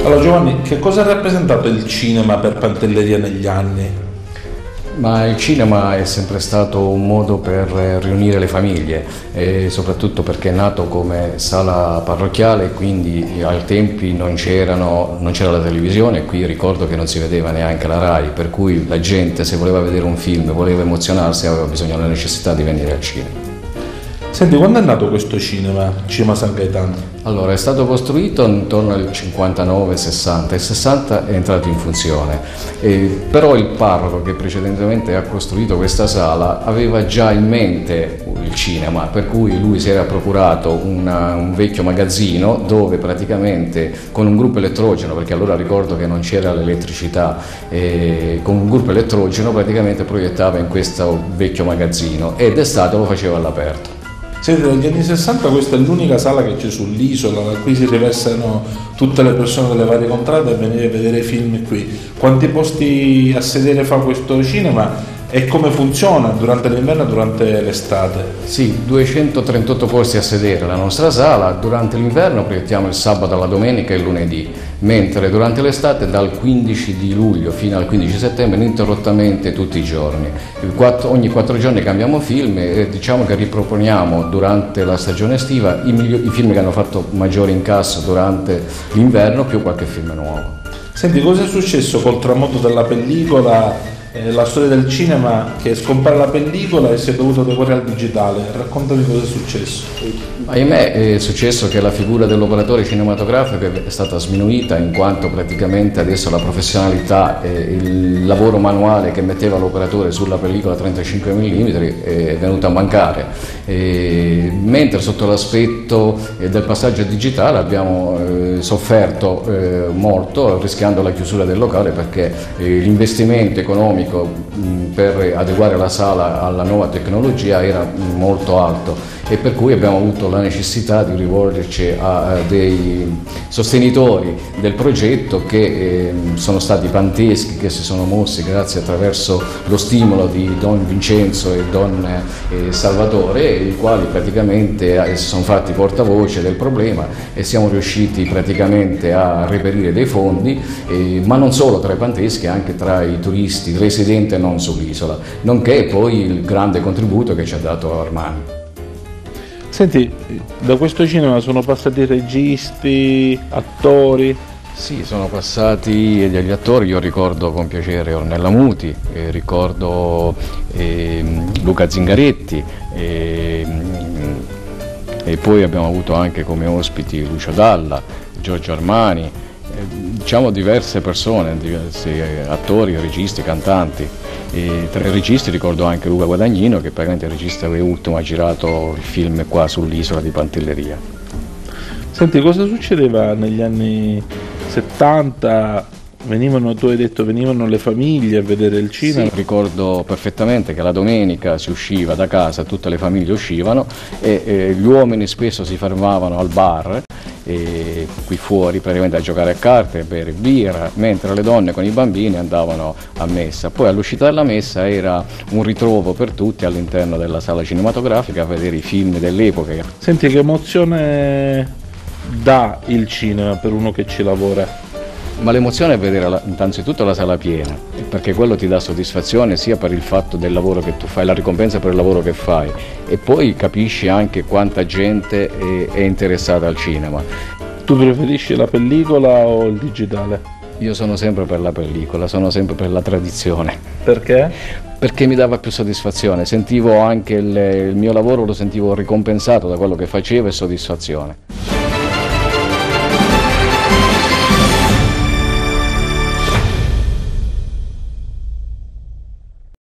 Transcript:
Allora Giovanni, che cosa ha rappresentato il cinema per Pantelleria negli anni? Ma il cinema è sempre stato un modo per riunire le famiglie, e soprattutto perché è nato come sala parrocchiale, quindi ai tempi non c'era la televisione, qui ricordo che non si vedeva neanche la Rai, per cui la gente, se voleva vedere un film, voleva emozionarsi, aveva bisogno della necessità di venire al cinema. Senti, quando è nato questo cinema San Gaetano? Allora, è stato costruito intorno al 59-60, il 60 è entrato in funzione, però il parroco che precedentemente ha costruito questa sala aveva già in mente il cinema, per cui lui si era procurato un vecchio magazzino dove praticamente con un gruppo elettrogeno, perché allora ricordo che non c'era l'elettricità, con un gruppo elettrogeno praticamente proiettava in questo vecchio magazzino e d'estate lo faceva all'aperto. Senti, negli anni 60 questa è l'unica sala che c'è sull'isola, da cui si riversano tutte le persone delle varie contrade a venire a vedere i film qui. Quanti posti a sedere fa questo cinema e come funziona durante l'inverno e durante l'estate? Sì, 238 posti a sedere la nostra sala, durante l'inverno proiettiamo il sabato, la domenica e il lunedì, mentre durante l'estate dal 15 di luglio fino al 15 settembre ininterrottamente tutti i giorni. Ogni 4 giorni cambiamo film e diciamo che riproponiamo durante la stagione estiva i film che hanno fatto maggiore incasso durante l'inverno più qualche film nuovo. Senti, cosa è successo col tramonto della pellicola? La storia del cinema, che scompare la pellicola e si è dovuto decorare al digitale. Raccontami cosa è successo. Ahimè è successo che la figura dell'operatore cinematografico è stata sminuita, in quanto praticamente adesso la professionalità e il lavoro manuale che metteva l'operatore sulla pellicola 35 mm è venuto a mancare, mentre sotto l'aspetto del passaggio al digitale abbiamo sofferto molto, rischiando la chiusura del locale, perché l'investimento economico per adeguare la sala alla nuova tecnologia era molto alto, e per cui abbiamo avuto la necessità di rivolgerci a dei sostenitori del progetto che sono stati Panteschi, che si sono mossi grazie attraverso lo stimolo di Don Vincenzo e Don Salvatore, i quali praticamente si sono fatti portavoce del problema e siamo riusciti praticamente a reperire dei fondi, ma non solo tra i Panteschi, anche tra i turisti residenti e non sull'isola, nonché poi il grande contributo che ci ha dato Armani. Senti, da questo cinema sono passati registi, attori? Sì, sono passati degli attori, io ricordo con piacere Ornella Muti, ricordo Luca Zingaretti, e poi abbiamo avuto anche come ospiti Lucio Dalla, Giorgio Armani, diciamo diverse persone, diversi attori, registi, cantanti. E tra i registi ricordo anche Luca Guadagnino, che praticamente è il regista che ultimo ha girato il film qua sull'isola di Pantelleria. Senti, cosa succedeva negli anni 70? Tu hai detto venivano le famiglie a vedere il cinema? Sì, ricordo perfettamente che la domenica si usciva da casa, tutte le famiglie uscivano e gli uomini spesso si fermavano al bar qui fuori praticamente a giocare a carte, a bere birra, mentre le donne con i bambini andavano a messa. Poi all'uscita dalla messa era un ritrovo per tutti all'interno della sala cinematografica a vedere i film dell'epoca. Senti, che emozione dà il cinema per uno che ci lavora? Ma l'emozione è vedere innanzitutto la sala piena, perché quello ti dà soddisfazione sia per il fatto del lavoro che tu fai, la ricompensa per il lavoro che fai, e poi capisci anche quanta gente è interessata al cinema. Tu preferisci la pellicola o il digitale? Io sono sempre per la pellicola, sono sempre per la tradizione. Perché? Perché mi dava più soddisfazione, sentivo anche il mio lavoro, lo sentivo ricompensato da quello che facevo e soddisfazione.